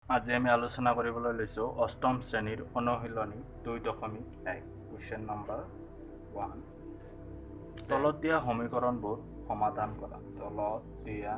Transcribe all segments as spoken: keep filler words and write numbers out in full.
আজি আমি আলোচনা কৰিবলৈ লৈছোঁ অষ্টম শ্ৰেণীৰ অনুশীলনী দুই দশমিক এক কুৱেশ্যন নম্বৰ ওৱান। তলত দিয়া সমীকৰণবোৰ সমাধান কৰা। তলত দিয়া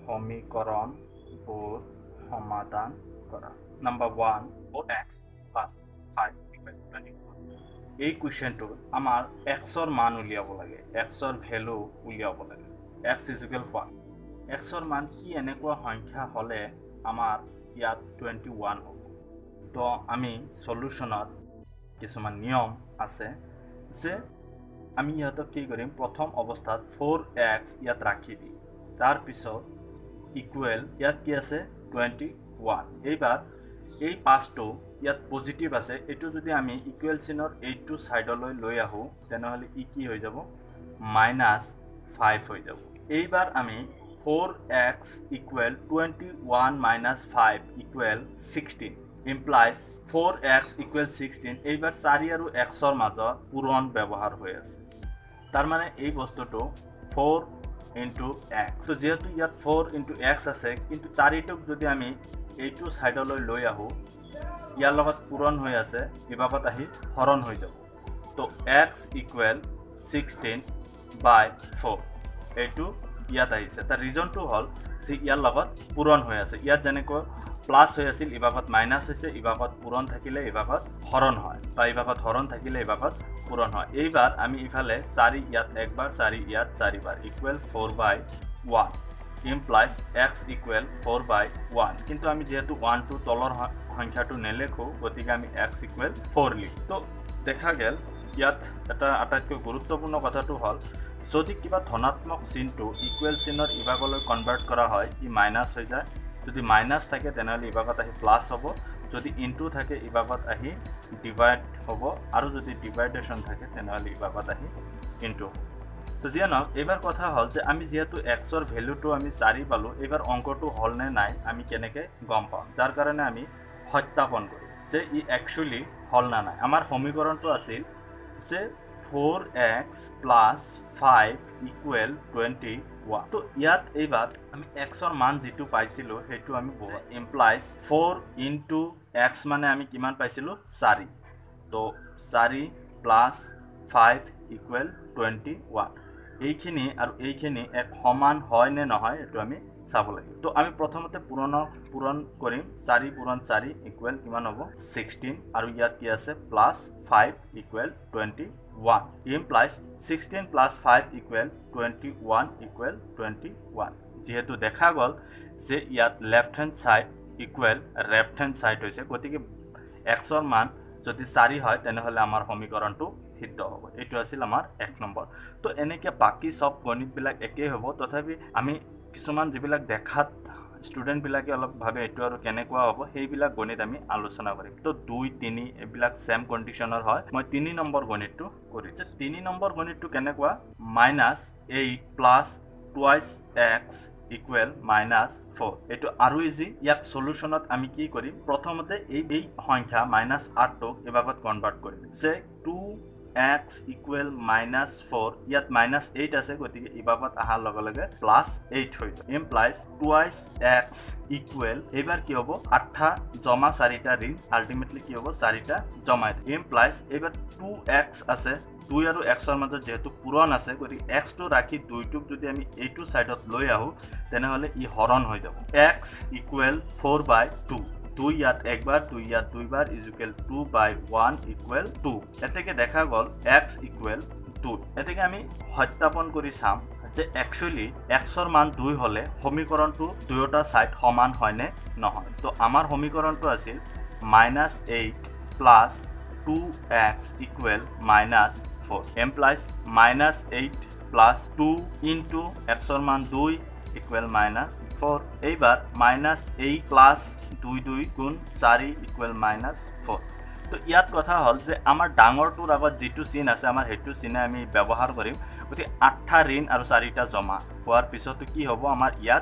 সমীকৰণবোৰ সমাধান কৰা। Number one, four x plus five equal twenty one. এই কুৱেশ্যনটোত আমাৰ এক্সৰ মান উলিয়াব লাগে, এক্সৰ ভেলু উলিয়াব লাগে। X is equal one. এক্সৰ মান কি এনেকুৱা সংখ্যা হ'লে আমাৰ ইয়াত টুৱেণ্টি ওৱান হ'ব। তো আমি সলিউশনত কিছুমান নিয়ম আছে যে আমি ইয়াতক কি কৰিম, প্ৰথম অৱস্থাত ফ'ৰ এক্স ইয়াত ৰাখি দিম, তাৰপিছত ইকুৱেল ইয়াত কি আছে টুৱেণ্টি ওৱান। এইবাৰ এই পাঁচটো ইয়াত পজিটিভ আছে, এইটো যদি আমি ইকুৱেল চিনৰ এইটো ছাইডলৈ লৈ আহোঁ তেনেহ'লে ই কি হৈ যাব, মাইনাছ ফাইভ হৈ যাব। এইবাৰ আমি four x equal twenty-one minus five equal sixteen implies four x equal sixteen। এইবাৰ চাৰি আৰু এক্সৰ মাজত পূৰণ ব্যৱহাৰ হৈ আছে, তাৰ মানে এই বস্তুটো ফ'ৰ ইনটু এক্স। তো যেহেতু ইয়াত ফ'ৰ ইনটু এক্স আছে, কিন্তু চাৰিটোক যদি আমি এইটো ছাইডলৈ লৈ আহোঁ ইয়াৰ লগত পূৰণ হৈ আছে, বিভাগত আহি হৰণ হৈ যাব। তো x equal sixteen by four এইটো ইয়াত আহিছে। তাৰ ৰিজনটো হ'ল যে ইয়াৰ লগত পূৰণ হৈ আছে। ইয়াত যেনেকৈ প্লাছ হৈ আছিল, ইভাগত মাইনাছ হৈছে, ইভাগত পূৰণ থাকিলে ইভাগত হৰণ হয়, বা ইভাগত হৰণ থাকিলে ইভাগত পূৰণ হয়। এইবাৰ আমি ইফালে চাৰি ইয়াত একবাৰ, চাৰি ইয়াত চাৰিবাৰ, equal four by one implies x equal four by one. কিন্তু আমি যিহেতু ওৱানটো তলৰ সংখ্যাটো নেলেখোঁ, গতিকে আমি এক্স ইকুৱেল ফ'ৰ লিখোঁ। তো দেখা গেল ইয়াত এটা আটাইতকৈ গুৰুত্বপূৰ্ণ কথাটো হ'ল, যদি কিবা ধনাত্মক চিনটো ইকুৱেল চিনৰ ইভাগলৈ কনভাৰ্ট কৰা হয় ই মাইনাছ হৈ যায়। যদি মাইনাছ থাকে তেনেহ'লে ইভাগত আহি প্লাছ হ'ব, যদি ইনটু থাকে ইভাগত আহি ডিভাইড হ'ব, আৰু যদি ডিভাইডেশ্যন থাকে তেনেহ'লে ইভাগত আহি ইনটু হ'ব। তো যিয়ে নহওক, এইবাৰ কথা হ'ল যে আমি যিহেতু এক্সৰ ভেলুটো আমি চাৰি পালোঁ, এইবাৰ অংকটো হ'ল নে নাই আমি কেনেকৈ গম পাম, যাৰ কাৰণে আমি সত্যাপন কৰিম যে ই একচুৱেলি হ'ল না নাই। আমাৰ সমীকৰণটো আছিল যে four x plus five equal twenty one. তো ইয়াত এইবাৰ আমি এক্সৰ মান যিটো পাইছিলোঁ সেইটো আমি বহুত ইমপ্লাইজ ফ'ৰ ইনটু এক্স মানে আমি কিমান পাইছিলোঁ, চাৰি। তো চাৰি plus five equal twenty one. এইখিনি আৰু এইখিনি এক সমান হয় নে নহয় এইটো আমি চাব লাগিব। তো আমি প্ৰথমতে পূৰণৰ পূৰণ কৰিম, চাৰি পূৰণ চাৰি ইকুৱেল কিমান হ'ব, ছিক্সটিন, আৰু ইয়াত কি আছে plus five equal twenty one implies sixteen plus five equal twenty one equal twenty one. যিহেতু দেখা গ'ল যে ইয়াত left hand side equal left hand side হৈছে, গতিকে এক্সৰ মান যদি চাৰি হয় তেনেহ'লে আমাৰ সমীকৰণটো সিদ্ধ হ'ব। এইটো আছিল আমাৰ এক নম্বৰ। তো এনেকৈ বাকী চব গণিতবিলাক একেই হ'ব, তথাপি আমি কিছুমান যিবিলাক দেখাত ষ্টুডেণ্টবিলাকে অলপ ভাবে এইটো আৰু কেনেকুৱা হ'ব, সেইবিলাক গণিত আমি আলোচনা কৰিম। তো দুই তিনি এইবিলাক ছেম কণ্ডিশ্যনৰ হয়। মই তিনি নম্বৰ গণিতটো কৰিছোঁ। তিনি নম্বৰ গণিতটো কেনেকুৱা, minus eight plus twice x equal minus four. এইটো আৰু ইজি। ইয়াক সলিউশ্যনত আমি কি কৰিম, প্ৰথমতে এই এই সংখ্যা মাইনাছ আঠটোক এভাগত কনভাৰ্ট কৰিম যে two x equal minus four, ইয়াত মাইনাছ এইট আছে, গতিকে ইভাগত অহাৰ লগে লগে প্লাছ এইট হৈ যাব। ইমপ্লাইজ টুৱাইছ এক্স ইকুৱেল, এইবাৰ কি হ'ব, আঠটা জমা চাৰিটা ঋণ, আল্টিমেটলি কি হ'ব, চাৰিটা জমাই। ইমপ্লাইজ এইবাৰ টু এক্স আছে, দুই আৰু এক্সৰ মাজত যিহেতু পূৰণ আছে, গতিকে এক্সটো ৰাখি দুইটোক যদি আমি এইটো ছাইডত লৈ আহোঁ তেনেহ'লে ই হৰণ হৈ যাব। X equal four by two, দুই ইয়াত একবাৰ, দুই ইয়াত দুইবাৰ, is equal two by one equal two. এতেকে দেখা গ'ল এক্স ইকুৱেল দুই। এতেকে আমি সত্যাপন কৰি চাম যে একচুৱেলি এক্সৰ মান দুই হ'লে সমীকৰণটো দুয়োটা ছাইড সমান হয়নে নহয়। তো আমাৰ সমীকৰণটো আছিল minus eight plus two x equal minus four implies minus eight plus two into এক্সৰ মান দুই ইকুৱেল মাইনাছ ফ'ৰ। এইবাৰ মাইনাছ এইট প্লাছ দুই দুই গুণ চাৰি ইকুৱেল মাইনাছ ফ'ৰ। তো ইয়াত কথা হ'ল যে আমাৰ ডাঙৰটোৰ আগত যিটো চিন আছে আমাৰ সেইটো চিনে আমি ব্যৱহাৰ কৰিম। গতিকে আঠটা ঋণ আৰু চাৰিটা জমা হোৱাৰ পিছতো কি হ'ব, আমাৰ ইয়াত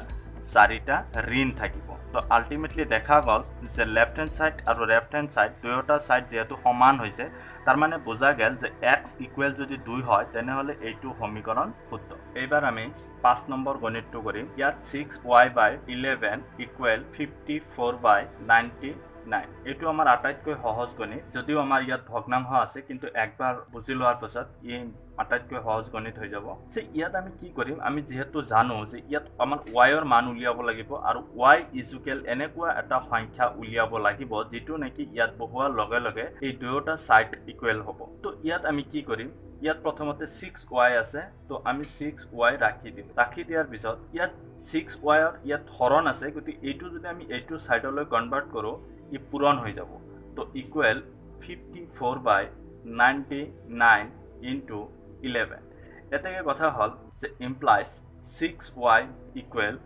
চাৰিটা ঋণ থাকিব তো আলটিমেটলি দেখা গ'ল যে লেফট হ্যান্ড সাইড আৰু লেফট হ্যান্ড সাইড দুয়োটা সাইড যেহেতু সমান হৈছে তাৰ মানে বুজা গেল যে x ইকুৱেল যদি দুই হয় তেনেহলে এইটো সমীকৰণ শুদ্ধ এইবাৰ আমি পাঁচ নম্বৰ গণিতটো কৰিম ইয়াত six y by eleven equal fifty-four by ninety-nine এইটো আমাৰ আটাইতকৈ সহজ গণিত যদিও আমাৰ ইয়াত ভগ্নাংশ আছে কিন্তু একবাৰ বুজি লোৱাৰ পাছত ই আটাইতকৈ সহজ গণিত হৈ যাব যে ইয়াত আমি কি কৰিম আমি যেহেতু জানো যে ইয়াত আমাৰ y ৰ মান উলিয়াব লাগিব আৰু y ইকুৱেল এনেকুৱা এটা সংখ্যা উলিয়াব লাগিব যেটো নেকি ইয়াত বহুৱাৰ লগে লগে এই দুয়োটা সাইড ইকুৱেল হ'ব তো ইয়াত আমি কি কৰিম ইয়াত প্ৰথমতে six y আছে তো আমি six y ৰাখি দিম ৰাখি দিয়াৰ পিছত ইয়াত six y ৰ ইয়াত হৰণ আছে গতি এইটো যদি আমি এইটো সাইডলৈ কনভাৰ্ট কৰো ই পূৰণ হৈ যাব তো equal fifty-four by ninety-nine into eleven এটাকে কথা হল যে implies six y equal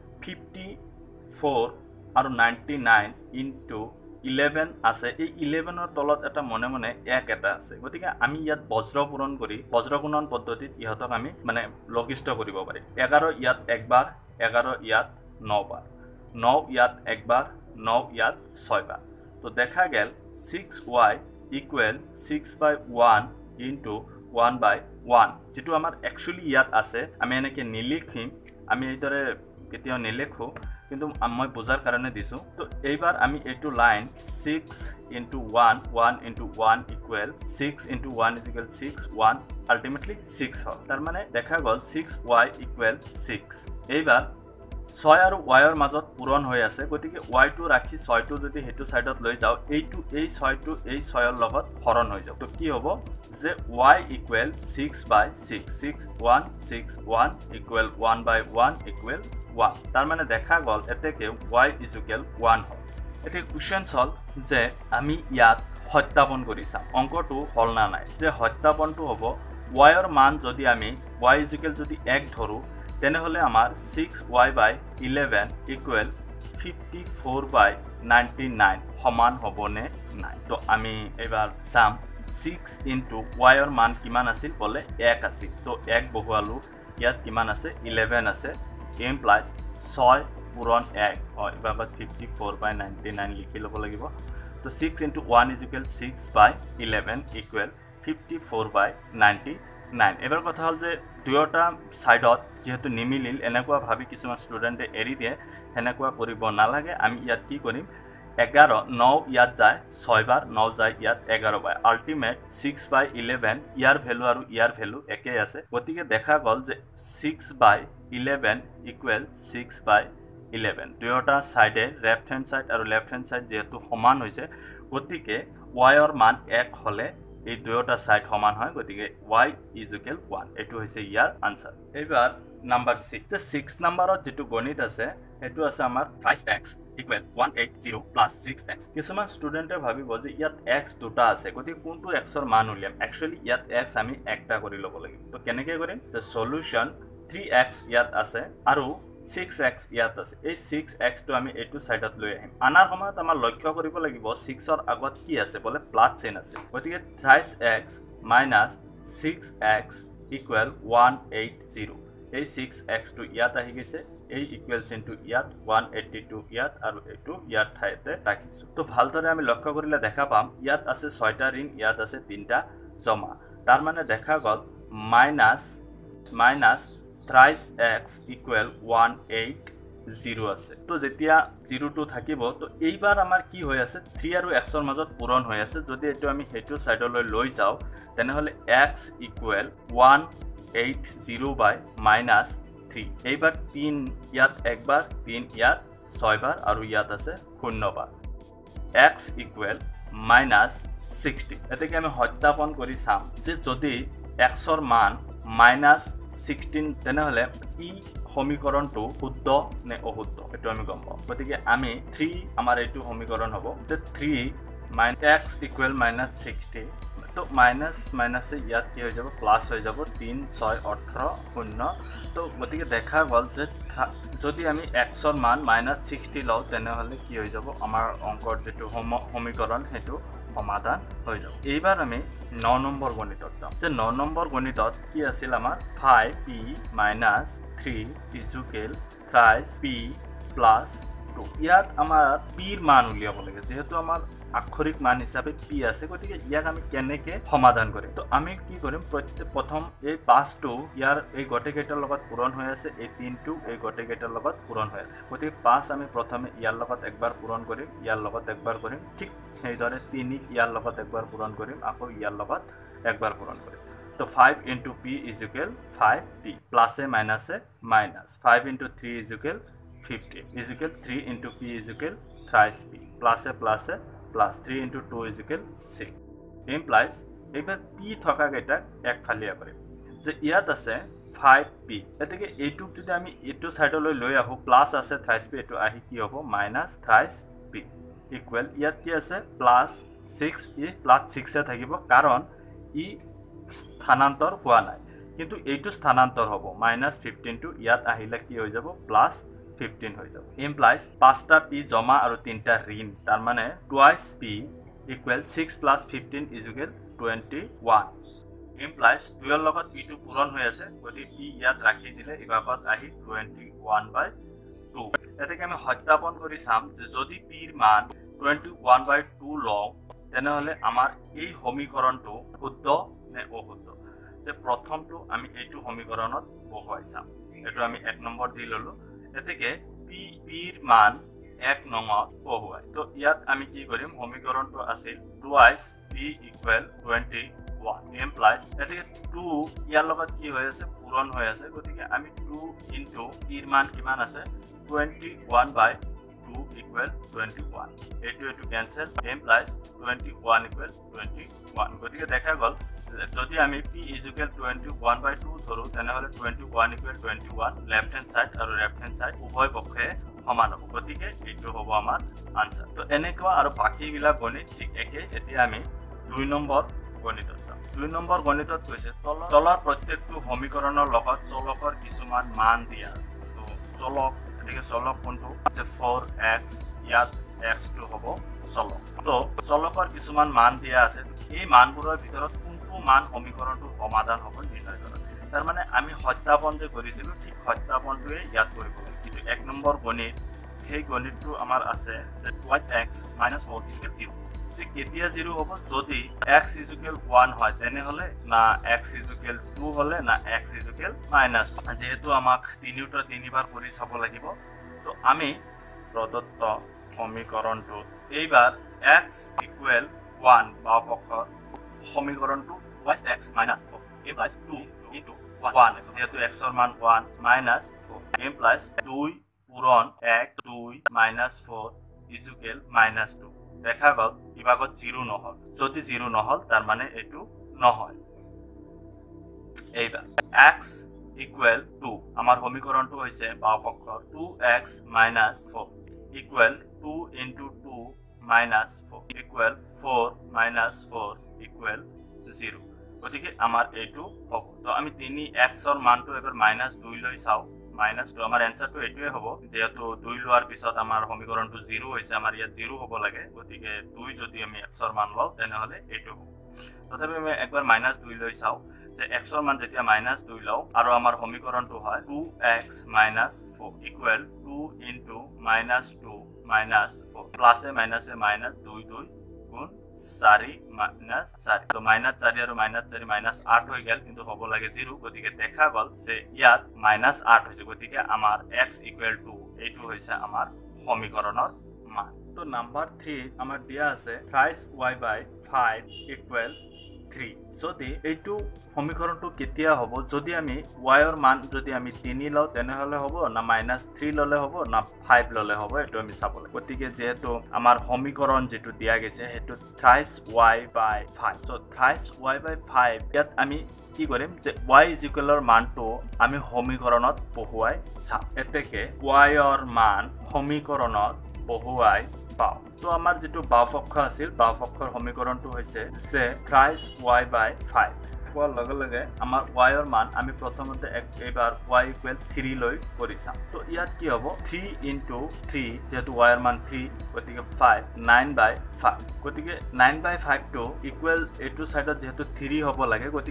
fifty-four আৰু ninety-nine into eleven আছে এই eleven ৰ তলত এটা মনে মনে এক এটা আছে গতিকে আমি ইয়াত বজ্ৰ পূৰণ কৰি বজ্ৰ গুণন পদ্ধতিত ইহতক আমি মানে লঘিষ্ঠ কৰিব পাৰি এঘাৰ ইয়াত একবাৰ এঘাৰ ইয়াত নয় বাৰ নয় ইয়াত একবাৰ নয় ইয়াত ছয় বাৰ তো দেখা গেল six y equal six by one into one by one যেটো আমাৰ একচুয়ালি ইয়াত আছে আমি এনেকে নিলিখিম আমি এইদৰে কেতিয়াও নিলেখো কিন্তু মই বুজাৰ কাৰণে দিছো তো এইবাৰ আমি এইটো line six into one one into one equal six into one is equal six one ultimately six হল তাৰ মানে দেখা গল six y equal six এইবাৰ ছয় আৰু y ৰ মাজত পূৰণ হৈ আছে গতিকে y টো ৰাখি ছয় টো যদি হেতু সাইডত লৈ যাও এইটো এই ছয় টো এই ছয় ৰ লগত হৰণ হৈ যাব তো কি হ'ব যে y equal six by six six one six one equal one by one equal one তাৰ মানে দেখা গল এতেকে y is equal one হয় এতে কোৱেশ্চনছ হল যে আমি ইয়াত সত্যাপন কৰিছা অংকটো হল না নাই যে সত্যাপনটো হ'ব y ৰ মান যদি আমি y is equal যদি এক ধৰো তেনেহলে আমাৰ six y by eleven equal fifty-four by ninety-nine সমান হ'বনে নাই তো আমি এবাৰ চাম six into y ৰ মান কিমান আছিল বলে এক আছিল তো এক বহুৱালো ইয়াত কিমান আছে eleven আছে ইমপ্লাইজ ছয় পূৰণ এক হয় এবাৰ fifty-four by ninety-nine লিখি ল'ব লাগিব তো six into one is equal six by eleven equal fifty-four by ninety-nine এবাৰ কথা হল যে দুয়োটা সাইডত যেহেতু নিমিলিল এনেকুৱা ভাবি কিছুমান ষ্টুডেন্টে এৰি দিয়ে হেনেকুৱা কৰিব নালাগে আমি ইয়াত কি কৰিম এঘাৰ নয় ইয়াত যায় ছয় বাৰ নয় যায় ইয়াত এঘাৰ বাৰ আলটিমেট six by eleven ইয়াৰ ভ্যালু আৰু ইয়াৰ ভ্যালু একে আছে গতিকে দেখা গল যে six by eleven equal six by eleven দুয়োটা সাইডে লেফট হ্যান্ড সাইড আৰু লেফট হ্যান্ড সাইড যেহেতু সমান হৈছে গতিকে y ৰ মান এক হলে এই দুয়োটা সাইড সমান হয় গতিকে y is equal one এটো হৈছে ইয়াৰ আনসার এবাৰ নাম্বার six যে six নম্বৰত যেটো গণিত আছে এটো আছে আমাৰ five x equal one eighty plus six x কিছুমান ষ্টুডেন্টে ভাবিব যে ইয়াত x দুটা আছে গতিকে কোনটো x ৰ মান উলিয়াম একচুয়ালি ইয়াত x আমি একটা কৰি ল'ব লাগিব তো কেনেকৈ কৰিম যে সলিউশন three x ইয়াত আছে আৰু six x ইয়াত আছে এই six x টো আমি এইটো সাইডত লৈ আহিম আনাৰ সময়ত আমাৰ লক্ষ্য কৰিব লাগিব six ৰ আগত কি আছে বলে প্লাস চিহ্ন আছে গতিকে thrice x minus six x equal one eighty এই six x টো ইয়াত আহি গৈছে এই ইকুৱেল চিনটো ইয়াত one eighty-two ইয়াত আৰু এটো ইয়াত ঠাইতে ৰাখিছো তো ভালদৰে আমি লক্ষ্য কৰিলে দেখা পাম ইয়াত আছে ছয়টা ঋণ ইয়াত আছে তিনটা জমা তাৰ মানে দেখা গল minus minus thrice x equal one eighty আছে তো যেতিয়া zero টো থাকিব তো এইবাৰ আমাৰ কি হৈ আছে three আৰু x ৰ মাজত পূৰণ হৈ আছে যদি এটো আমি হেতু সাইডলৈ লৈ যাও তেনেহলে x equal one eighty by minus three এইবাৰ তিন ইয়াত একবাৰ তিন ইয়াত ছয় বাৰ আৰু ইয়াত আছে শূন্য বাৰ x equal minus sixty এটাকে আমি সত্যাপন কৰি চাম যে যদি x ৰ মান minus sixteen তেনেহলে ই সমীকৰণটো শুদ্ধ নে অশুদ্ধ এটো আমি গম পাম গতিকে আমি three আমাৰ এইটো সমীকৰণ হ'ব যে three minus x equal minus sixty তো মাইনাস মাইনাসে ইয়াত কি হৈ যাব প্লাস হৈ যাব তিন ছয় আঠারো শূন্য তো গতিকে দেখা গল যে যদি আমি x ৰ মান minus sixty লও তেনেহলে কি হৈ যাব আমাৰ অংকৰ যেটো সমীকৰণ হেতু সমাধান হৈ যাব এইবাৰ আমি nine নম্বৰ গণিতত যাম যে nine নম্বৰ গণিতত কি আছিল আমাৰ five p minus three is equal thrice p plus two ইয়াত আমাৰ পিৰ মান উলিয়াব লাগে যেহেতু আমাৰ আক্ষৰিক মান হিচাপে পি আছে গতিকে ইয়াক আমি কেনেকৈ সমাধান কৰিম তো আমি কি কৰিম প্ৰত্যেক প্ৰথম এই পাঁচটো ইয়াৰ এই গোটেইকেইটাৰ লগত পূৰণ হৈ আছে এই তিনটো এই গোটেইকেইটাৰ লগত পূৰণ হৈ আছে গতিকে পাঁচ আমি প্ৰথমে ইয়াৰ লগত একবাৰ পূৰণ কৰিম ইয়াৰ লগত একবাৰ কৰিম ঠিক সেইদৰে তিনি ইয়াৰ লগত একবাৰ পূৰণ কৰিম আকৌ ইয়াৰ লগত একবাৰ পূৰণ কৰিম তো five into p is equal five p plus a minus a minus five into three is equal fifty is equal three into p is equal thrice p plus a plus a plus three into two is equal six implies এবাৰ p থকা কেইটা এক ফালিয়া কৰিম যে ইয়াত আছে five p এতেকে এইটো যদি আমি এইটো সাইডলৈ লৈ আহো প্লাস আছে thrice p এটো আহি কি হ'ব minus thrice p equal ইয়াত কি আছে plus six ই plus six এ থাকিব কাৰণ ই স্থানান্তৰ হোৱা নাই কিন্তু এইটো স্থানান্তৰ হ'ব minus fifteen to ইয়াত আহিলে কি হৈ যাব plus fifteen হৈ যাব implies পাঁচটা p জমা আৰু তিনটা ঋণ তাৰ মানে twice p equal six plus fifteen is equal twenty-one implies two ৰ লগত p টো পূৰণ হৈ আছে গতিকে p ইয়াত ৰাখি দিলে ইভাগত আহি twenty-one by two এটাকে আমি সত্যাপন কৰি চাম যে যদি p ৰ মান twenty-one by two লওঁ তেনেহলে আমাৰ এই সমীকৰণটো শুদ্ধ নে অশুদ্ধ যে প্ৰথমটো আমি এইটো সমীকৰণত বহুৱাই চাম এটো আমি এক নম্বৰ দি ললো এতেকে p p ৰ মান এক নঙত বহুৱাই তো ইয়াত আমি কি কৰিম সমীকৰণটো আছিল twice p equal twenty-one implies এতেকে two ইয়াৰ লগত কি হৈ আছে পূৰণ হৈ আছে গতিকে আমি two into p ৰ মান কিমান আছে twenty-one by two equal twenty-one এটো এটো cancel implies twenty-one equal twenty-one গতিকে দেখা গল যদি আমি p is equal twenty-one by two ধৰো তেনেহলে twenty-one equal twenty-one left hand side আৰু লেফট হ্যান্ড সাইড উভয় পক্ষে সমান হ'ব গতিকে এইটো হ'ব আমাৰ আনসার তো এনেকুৱা আৰু বাকিবিলাক গণিত ঠিক একে এতিয়া আমি দুই নম্বৰ গণিতত যাম দুই নম্বৰ গণিতত কৈছে তলৰ প্ৰত্যেকটো সমীকৰণৰ লগত চলকৰ কিছুমান মান দিয়া আছে তো চলক এটাকে চলক কোনটো আছে four x ইয়াত x টো হ'ব চলক তো চলকৰ কিছুমান মান দিয়া আছে এই মানবোৰৰ ভিতৰত কোনটো মান সমীকৰণটো সমাধান হ'ব নিৰ্ণয় কৰা তাৰ মানে আমি সত্যাপন যে কৰিছিলো ঠিক সত্যাপনটোৱে ইয়াত কৰিব কিন্তু এক নম্বৰ গণিত সেই গণিতটো আমাৰ আছে যে twice x minus four is equal zero ঠিক এতিয়া zero হ'ব যদি x is equal one হয় তেনেহলে না x is equal two হলে না x is equal minus two যেহেতু আমাক তিনিটা তিনিবাৰ কৰি চাব লাগিব তো আমি প্ৰদত্ত সমীকৰণটো এইবাৰ x equal one বা পক্ষৰ সমীকৰণটো twice x minus four implies two into one যেহেতু x ৰ মান one minus four implies two পূৰণ এক দুই minus four is equal minus two দেখা গল ইভাগত zero নহল যদি zero নহল তাৰ মানে এটো নহয় এইবা x equal two আমাৰ সমীকৰণটো হৈছে বাওপক্ষৰ two x minus four equal two into two minus four equal four minus four equal zero গতিকে আমাৰ এটো হ'ব তো আমি তিনি x ৰ মানটো এবাৰ minus two লৈ চাও minus two আমাৰ এনসারটো এটোৱে হ'ব যেহেতু two লোৱাৰ পিছত আমাৰ সমীকৰণটো zero হৈছে আমাৰ ইয়াত zero হ'ব লাগে গতিকে two যদি আমি x ৰ মান লওঁ তেনেহলে এটো হ'ব তথাপি আমি একবাৰ minus two লৈ চাও যে x ৰ মান যেতিয়া minus two লওঁ আৰু আমাৰ সমীকৰণটো হয় two x minus four equal two into minus two minus four plus a minus a minus two two গুণ four minus four তো minus four আৰু minus four minus eight হৈ গেল কিন্তু হ'ব লাগে zero গতিকে দেখা গল যে ইয়াত minus eight হৈছে গতিকে আমাৰ x equal to এইটো হৈছে আমাৰ সমীকৰণৰ মান তো নাম্বার three আমাৰ দিয়া আছে thrice y by five equal three যদি এইটো সমীকৰণটো কেতিয়া হ'ব যদি আমি y ৰ মান যদি আমি three লওঁ তেনেহলে হ'ব না minus three ললে হ'ব না five ললে হ'ব এটো আমি চাব লাগিব গতিকে যেহেতু আমাৰ সমীকৰণ যেটো দিয়া গৈছে হেতু thrice y by five so thrice y by five ইয়াত আমি কি কৰিম যে y is equal ৰ মানটো আমি সমীকৰণত বহুৱাই চাম এতেকে y ৰ মান সমীকৰণত বহুৱাই পাও তো আমাৰ যেটো বাওপক্ষ আছিল বাওপক্ষৰ সমীকৰণটো হৈছে যে thrice y by five কোৱাৰ লগে লগে আমাৰ y ৰ মান আমি প্ৰথমতে এবাৰ y equal three লৈ কৰি চাম তো ইয়াত কি হ'ব three into three যেটো y ৰ মান three গতিকে five nine by five গতিকে nine by five টো ইকুৱেল এটো সাইডত যেটো three হ'ব লাগে গতিকে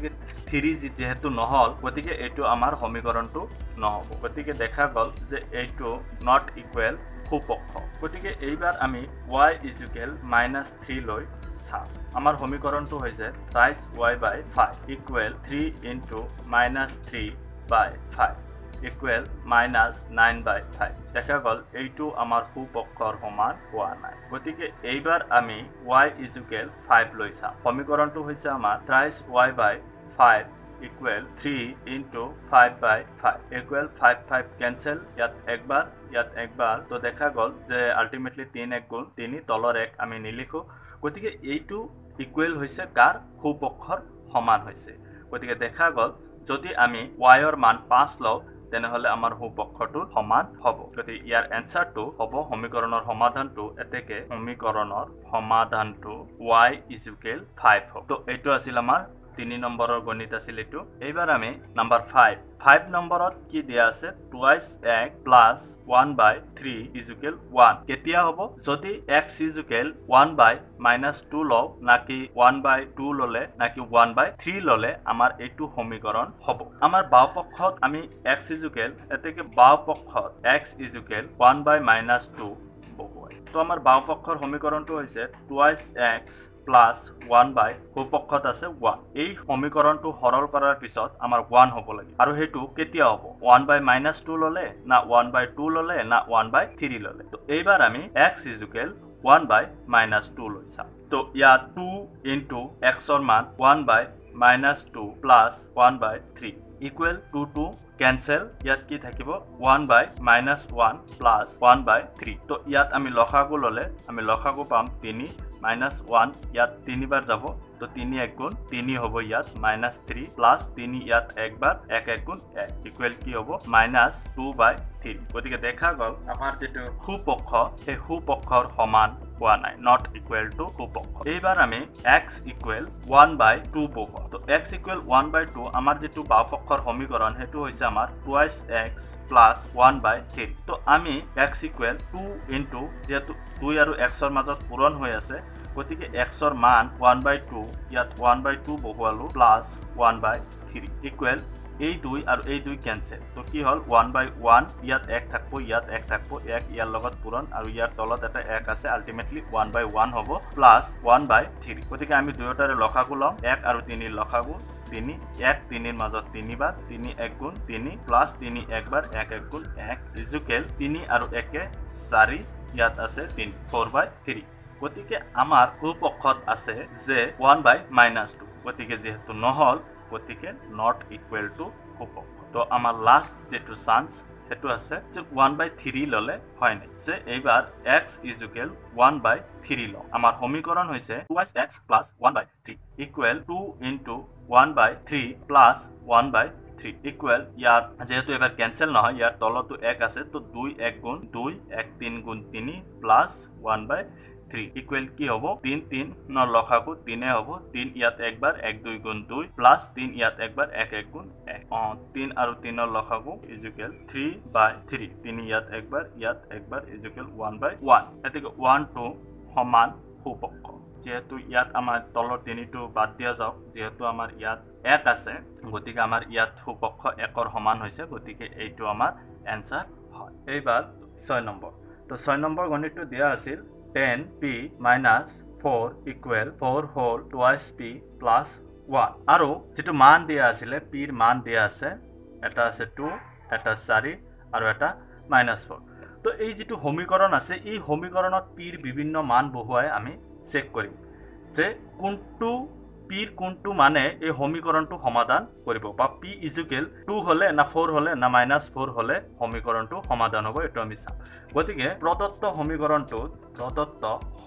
থ্ৰী যেহেতু নহল গতিকে এইটো আমাৰ সমীকৰণটো নহব গতিকে দেখা গল যে এইটো নট ইকুৱেল সুপক্ষ গতিকে এইবাৰ আমি y ইকুৱেল মাইনাছ থ্ৰী লৈ চাম আমাৰ সমীকৰণটো হৈছে thrice y by five equal three into minus three by five equal minus nine by five দেখা গল এইটো আমাৰ সুপক্ষৰ সমান হোৱা নাই গতিকে এইবাৰ আমি y ইকুৱেল ফাইভ লৈ চাম সমীকৰণটো হৈছে আমাৰ thrice y by five equal three into five by five equal five five cancel ইয়াত একবাৰ ইয়াত একবাৰ তো দেখা গল যে আলটিমেটলি তিন এক গুণ তিনি তলৰ এক আমি নিলিখো গতিকে এইটো ইকুৱেল হৈছে কাৰ সুপক্ষৰ সমান হৈছে গতিকে দেখা গল যদি আমি y ৰ মান পাঁচ লওঁ তেনেহলে আমাৰ সুপক্ষটো সমান হ'ব গতিকে ইয়াৰ এনসাৰটো হ'ব সমীকৰণৰ সমাধানটো এতেকে সমীকৰণৰ সমাধানটো y ইকুৱেল ফাইভ হ'ব তো এইটো আছিল আমাৰ তিনি নম্বৰৰ গণিত আছিল এটো এইবাৰ আমি নাম্বার ফাইভ ফাইভ নম্বৰত কি দিয়া আছে twice x plus one by three equal one কেতিয়া হ'ব যদি x equal one by minus two লও নাকি ওৱান বাই টু ললে নাকি ওৱান বাই থ্ৰী ললে আমাৰ এইটো সমীকৰণ হ'ব আমাৰ বাওপক্ষত আমি x ইকুৱেল এতেকে বাওপক্ষত x equal one by minus two বহুৱাই তো আমাৰ বাওপক্ষৰ সমীকৰণটো হৈছে twice x plus one by সুপক্ষত আছে ওৱান এই সমীকৰণটো সৰল কৰাৰ পিছত আমাৰ ওৱান হ'ব লাগে আৰু হেতু কেতিয়া হ'ব ওৱান বাই মাইনাছ টু ললে না ওৱান বাই টু ললে না ওৱান বাই থ্ৰী ললে তো এইবাৰ আমি x equal one by minus two লৈ চাম তো ইয়াত টু ইনটু x ৰ মান one by minus two plus one by three equal two two cancel ইয়াত কি থাকিব one by minus one plus one by three তো ইয়াত আমি লসাগু ললে আমি লসাগু পাম তিনি মাইনাছ ওৱান ইয়াত তিনিবাৰ যাব তো তিনি এক গুণ তিনি হ'ব ইয়াত মাইনাছ থ্ৰী প্লাস তিনি ইয়াত একবাৰ এক এক গুণ এক ইকুৱেল কি হ'ব মাইনাছ টু বাই থ্ৰী গতিকে দেখা গল আমাৰ যেটো সুপক্ষ সেই সুপক্ষৰ সমান হোৱা নাই নট ইকুৱেল টু সুপক্ষ এইবাৰ আমি x equal one by two বহুৱা তো x equal one by two আমাৰ যেটো বাওপক্ষৰ সমীকৰণ হেতু হৈছে আমাৰ twice x plus one by three তো আমি x ইকুৱেল টু ইনটু যেটো দুই আৰু x ৰ মাজত পূৰণ হৈ আছে গতিকে x ৰ মান ওৱান বাই টু ইয়াত ওৱান বাই টু বহুৱালো plus one by three equal এই দুই আৰু এই দুই ক্যান্সেল তো কি হল ওৱান বাই ওৱান ইয়াত এক থাকব ইয়াত এক থাকব এক ইয়াৰ লগত পূৰণ আৰু ইয়াৰ তলত এটা এক আছে আলটিমেটলি ওৱান বাই ওৱান হ'ব প্লাস ওৱান বাই থ্ৰী গতিকে আমি দুয়োটাৰে লসাগু লম এক আৰু তিনি লসাগু তিনি এক তিনিৰ মাজত তিনিবাৰ তিনি এক গুণ তিনি প্লাস তিনি একবাৰ এক এক গুণ এক ইকুৱেল তিনি আৰু একে চাৰি ইয়াত আছে তিনি ফ'ৰ বাই থ্ৰী গতিকে আমাৰ সুপক্ষত আছে যে ওৱান বাই মাইনাছ টু গতিকে যেহেতু নহল গতিকে নট ইকুৱেল টু সুপক্ষ তো আমাৰ লাষ্ট যেটো চান্স হেতু আছে যে ওৱান বাই থ্ৰী ললে হয় নাই যে এইবাৰ x equal one by three ল আমাৰ সমীকৰণ হৈছে twice x plus one by three equal two into one by three plus one by three equal ইয়াৰ যেহেতু এবাৰ ক্যান্সেল নহয় ইয়াৰ তলতো এক আছে তো দুই এক গুণ দুই এক তিন গুণ তিনি plus one by three equal কি হ'ব তিন তিন ন লসাগু তিনে হ'ব তিন ইয়াত একবাৰ এক দুই গুণ দুই প্লাস তিন ইয়াত একবাৰ এক এক গুণ এক অ তিন আৰু তিনৰ লসাগু ইকুৱেল থ্ৰী বাই থ্ৰী তিনি ইয়াত একবাৰ ইয়াত একবাৰ ইকুৱেল ওৱান বাই ওৱান এতেকে ওৱান টু সমান সুপক্ষ যেহেতু ইয়াত আমাৰ তলৰ তিনিটো বাদ দিয়া যাওক যেহেতু আমাৰ ইয়াত এক আছে গতিকে আমাৰ ইয়াত সুপক্ষ একৰ সমান হৈছে গতিকে এইটো আমাৰ এনসাৰ হয় এইবাৰ ছয় নম্বৰ তো ছয় নম্বৰ গণিতটো দিয়া আছিল ten p minus four equal four whole twice p plus one আৰু যেটো মান দিয়া আছিল p ৰ মান দিয়া আছে এটা আছে two এটা চাৰি আৰু এটা minus four তো এই যেটো সমীকৰণ আছে এই সমীকৰণত p ৰ বিভিন্ন মান বহুৱাই আমি চেক কৰিম যে কোনটো p ৰ কোনটো মানে এই সমীকৰণটো সমাধান কৰিব বা p ইকুৱেল টু হলে না ফ'ৰ হলে না মাইনাছ ফ'ৰ হলে সমীকৰণটো সমাধান হ'ব এটো আমি চাম গতিকে প্ৰদত্ত সমীকৰণটো প্ৰদত্ত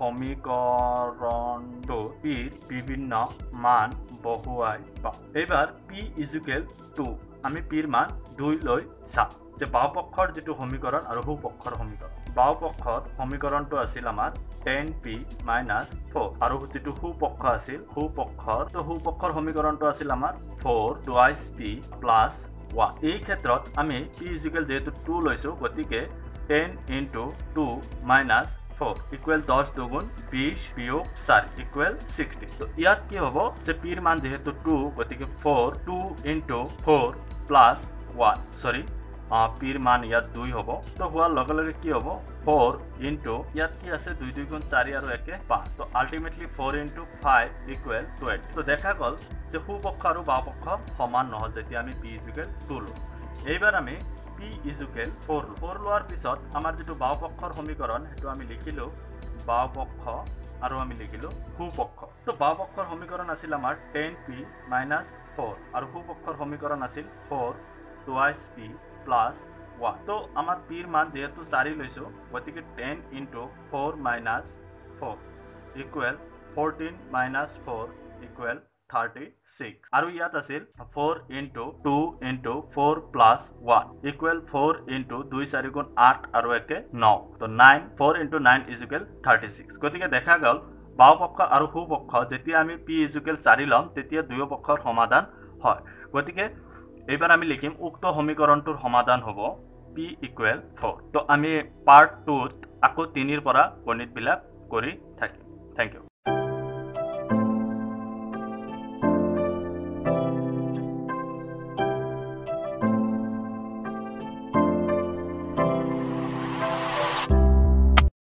সমীকৰণটো p ৰ বিভিন্ন মান বহুৱাই পাম এবাৰ p ইকুৱেল টু আমি p ৰ মান দুই লৈ চাম যে বাওপক্ষৰ যেটো সমীকৰণ আৰু সুপক্ষৰ সমীকৰণ বাওপক্ষৰ সমীকৰণটো আছিল আমাৰ টেন পি minus four আৰু যেটো সুপক্ষ আছিল সুপক্ষৰ তো সুপক্ষৰ সমীকৰণটো আছিল আমাৰ four twice p plus one এই ক্ষেত্ৰত আমি p ইকুৱেল যেটো টু লৈছো গতিকে ten into two minus four equal দহ দুগুণ বিশ বিয়োগ চাৰি ইকুৱেল ছিক্সটি। তো ইয়াত কি হ'ব যে পিৰ মান যিহেতু টু গতিকে four two into four plus one sorry পিৰ মান ইয়াত দুই হ'ব। তো হোৱাৰ লগে লগে কি হ'ব ফ'ৰ ইনটু ইয়াত কি আছে দুই দুই গুণ চাৰি আৰু একে পাঁচ। তো ultimately four into five equal twelve. তো দেখা গ'ল যে সোপক্ষ আৰু বাওপক্ষ সমান নহ'ল যেতিয়া আমি পি ইকুৱেল টু লওঁ। এইবাৰ আমি পি ইকুৱেল ফ'ৰ ফ'ৰ লোৱাৰ পিছত আমাৰ যিটো বাওপক্ষৰ সমীকৰণ সেইটো আমি লিখিলোঁ বাওপক্ষ আৰু আমি লিখিলোঁ সোপক্ষ। তো বাওপক্ষৰ সমীকৰণ আছিল আমাৰ টেন পি মাইনাছ ফ'ৰ আৰু সোপক্ষৰ সমীকৰণ আছিল four twice P plus one. তো আমাৰ পিৰ মান যিহেতু চাৰি লৈছোঁ গতিকে ten into four minus four equal fourteen minus four equal thirty six আৰু ইয়াত আছিল four into two into four plus one equal four into দুই চাৰি গুণ আঠ আৰু একে ন। তো nine four into nine equal thirty six. গতিকে দেখা গ'ল বাওপক্ষ আৰু সোপক্ষ যেতিয়া আমি পি ইজুকেল চাৰি ল'ম তেতিয়া দুয়ো পক্ষৰ সমাধান হয়। গতিকে এইবাৰ আমি লিখিম উক্ত সমীকৰণটোৰ সমাধান হ'ব পি ইকুৱেল ফ'ৰ। তো আমি পাৰ্ট টুত আকৌ তিনিৰ পৰা গণিতবিলাক কৰি থাকিম। Thank U.